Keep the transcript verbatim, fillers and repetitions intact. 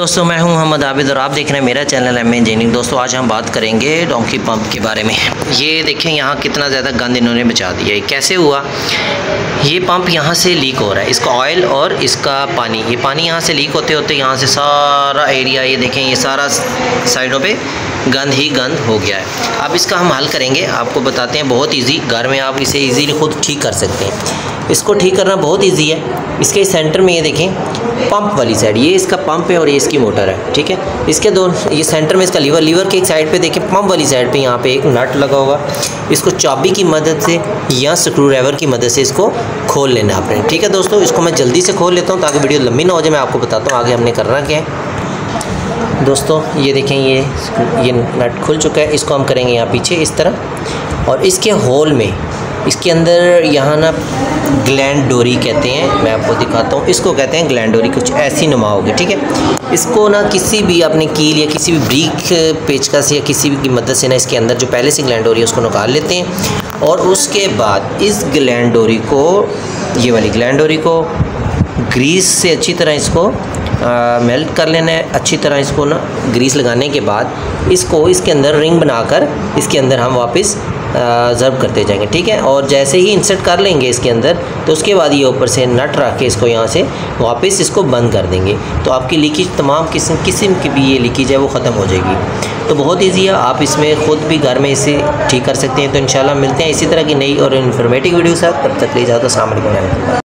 दोस्तों मैं हूं मोहम्मद आबिद और आप देख रहे हैं मेरा चैनल एम इंजीनियरिंग। दोस्तों आज हम बात करेंगे डोंकी पंप के बारे में। ये देखें यहाँ कितना ज़्यादा गंद इन्होंने बचा दिया है। कैसे हुआ? ये पंप यहाँ से लीक हो रहा है, इसका ऑयल और इसका पानी, ये पानी यहाँ से लीक होते होते यहाँ से सारा एरिया, ये देखें ये सारा साइडों पे गंद ही गंद हो गया है। अब इसका हम हल करेंगे, आपको बताते हैं। बहुत इजी, घर में आप इसे इजीली खुद ठीक कर सकते हैं। इसको ठीक करना बहुत इजी है। इसके सेंटर में ये देखें पंप वाली साइड, ये इसका पंप है और ये इसकी मोटर है, ठीक है। इसके दो, ये सेंटर में इसका लीवर, लीवर के एक साइड पे देखें पंप वाली साइड पे यहाँ पे एक नट लगा होगा। इसको चाबी की मदद से या स्क्रू ड्राइवर की मदद से इसको खोल लेना आपने, ठीक है दोस्तों। इसको मैं जल्दी से खोल लेता हूँ ताकि वीडियो लंबी ना हो जाए। मैं आपको बताता हूँ आगे हमने करना क्या है। दोस्तों ये देखें ये ये नट खुल चुका है। इसको हम करेंगे यहाँ पीछे इस तरह, और इसके होल में इसके अंदर यहाँ ना ग्लैंड डोरी कहते हैं, मैं आपको दिखाता हूँ। इसको कहते हैं ग्लैंड डोरी, कुछ ऐसी नुमा होगी, ठीक है। इसको ना किसी भी अपने कील या किसी भी ब्रीक पेचकस या किसी भी की मदद से ना इसके अंदर जो पहले से ग्लैंड डोरी है उसको निकाल लेते हैं। और उसके बाद इस ग्लैंड डोरी को, ये वाली ग्लैंड डोरी को ग्रीस से अच्छी तरह इसको आ, मेल्ट कर लेना है। अच्छी तरह इसको ना ग्रीस लगाने के बाद इसको इसके अंदर रिंग बनाकर इसके अंदर हम वापस ज़र्ब करते जाएंगे, ठीक है। और जैसे ही इंसर्ट कर लेंगे इसके अंदर, तो उसके बाद ये ऊपर से नट रख के इसको यहाँ से वापस इसको बंद कर देंगे, तो आपकी लीकेज तमाम किस्म किस्म की भी ये लीकेज है वो ख़त्म हो जाएगी। तो बहुत ईजी है, आप इसमें ख़ुद भी घर में इसे ठीक कर सकते हैं। तो इंशाल्लाह मिलते हैं इसी तरह की नई और इन्फॉर्मेटिव वीडियो के साथ। तब तक ले जाओ तो अस्सलाम वालेकुम।